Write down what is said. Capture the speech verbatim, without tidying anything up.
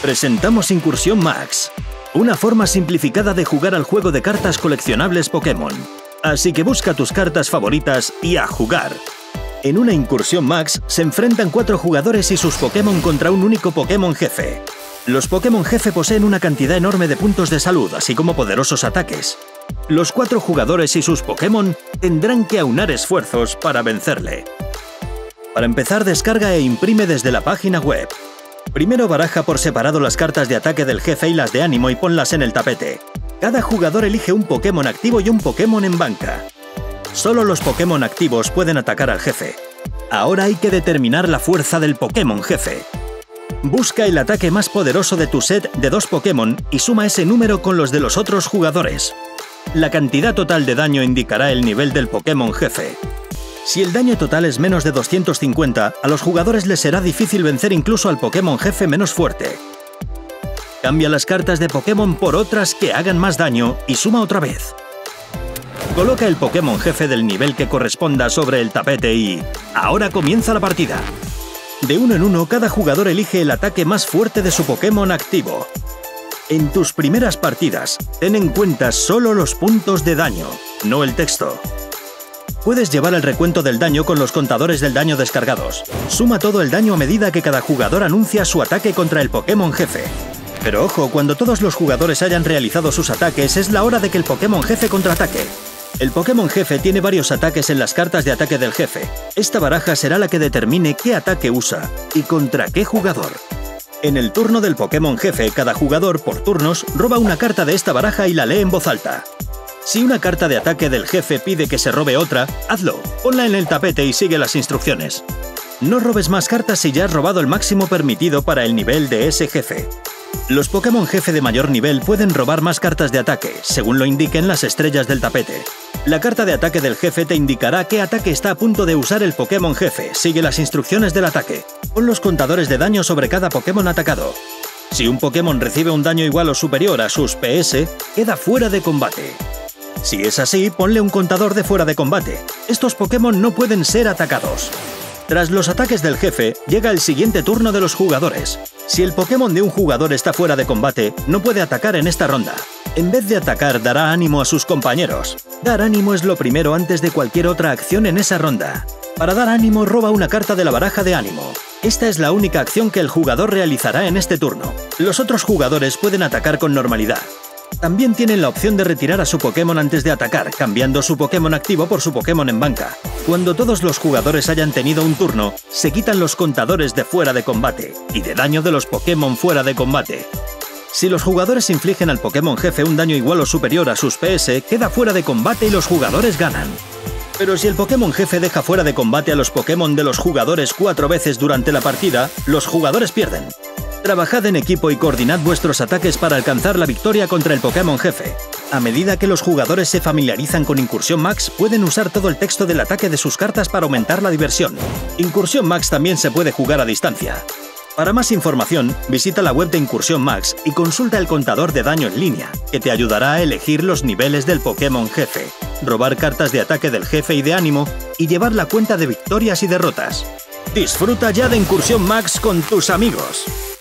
Presentamos Incursión Max, una forma simplificada de jugar al juego de cartas coleccionables Pokémon. Así que busca tus cartas favoritas y a jugar. En una Incursión Max se enfrentan cuatro jugadores y sus Pokémon contra un único Pokémon jefe. Los Pokémon jefe poseen una cantidad enorme de puntos de salud, así como poderosos ataques. Los cuatro jugadores y sus Pokémon tendrán que aunar esfuerzos para vencerle. Para empezar, descarga e imprime desde la página web. Primero baraja por separado las cartas de ataque del jefe y las de ánimo y ponlas en el tapete. Cada jugador elige un Pokémon activo y un Pokémon en banca. Solo los Pokémon activos pueden atacar al jefe. Ahora hay que determinar la fuerza del Pokémon jefe. Busca el ataque más poderoso de tu set de dos Pokémon y suma ese número con los de los otros jugadores. La cantidad total de daño indicará el nivel del Pokémon jefe. Si el daño total es menos de doscientos cincuenta, a los jugadores les será difícil vencer incluso al Pokémon jefe menos fuerte. Cambia las cartas de Pokémon por otras que hagan más daño y suma otra vez. Coloca el Pokémon jefe del nivel que corresponda sobre el tapete y... ahora comienza la partida. De uno en uno, cada jugador elige el ataque más fuerte de su Pokémon activo. En tus primeras partidas, ten en cuenta solo los puntos de daño, no el texto. Puedes llevar el recuento del daño con los contadores del daño descargados. Suma todo el daño a medida que cada jugador anuncia su ataque contra el Pokémon jefe. Pero ojo, cuando todos los jugadores hayan realizado sus ataques, es la hora de que el Pokémon jefe contraataque. El Pokémon jefe tiene varios ataques en las cartas de ataque del jefe. Esta baraja será la que determine qué ataque usa y contra qué jugador. En el turno del Pokémon jefe, cada jugador, por turnos, roba una carta de esta baraja y la lee en voz alta. Si una carta de ataque del jefe pide que se robe otra, hazlo, ponla en el tapete y sigue las instrucciones. No robes más cartas si ya has robado el máximo permitido para el nivel de ese jefe. Los Pokémon jefe de mayor nivel pueden robar más cartas de ataque, según lo indiquen las estrellas del tapete. La carta de ataque del jefe te indicará qué ataque está a punto de usar el Pokémon jefe. Sigue las instrucciones del ataque. Pon los contadores de daño sobre cada Pokémon atacado. Si un Pokémon recibe un daño igual o superior a sus P S, queda fuera de combate. Si es así, ponle un contador de fuera de combate. Estos Pokémon no pueden ser atacados. Tras los ataques del jefe, llega el siguiente turno de los jugadores. Si el Pokémon de un jugador está fuera de combate, no puede atacar en esta ronda. En vez de atacar, dará ánimo a sus compañeros. Dar ánimo es lo primero antes de cualquier otra acción en esa ronda. Para dar ánimo, roba una carta de la baraja de ánimo. Esta es la única acción que el jugador realizará en este turno. Los otros jugadores pueden atacar con normalidad. También tienen la opción de retirar a su Pokémon antes de atacar, cambiando su Pokémon activo por su Pokémon en banca. Cuando todos los jugadores hayan tenido un turno, se quitan los contadores de fuera de combate y de daño de los Pokémon fuera de combate. Si los jugadores infligen al Pokémon jefe un daño igual o superior a sus P S, queda fuera de combate y los jugadores ganan. Pero si el Pokémon jefe deja fuera de combate a los Pokémon de los jugadores cuatro veces durante la partida, los jugadores pierden. Trabajad en equipo y coordinad vuestros ataques para alcanzar la victoria contra el Pokémon jefe. A medida que los jugadores se familiarizan con Incursión Max, pueden usar todo el texto del ataque de sus cartas para aumentar la diversión. Incursión Max también se puede jugar a distancia. Para más información, visita la web de Incursión Max y consulta el contador de daño en línea, que te ayudará a elegir los niveles del Pokémon jefe, robar cartas de ataque del jefe y de ánimo, y llevar la cuenta de victorias y derrotas. Disfruta ya de Incursión Max con tus amigos.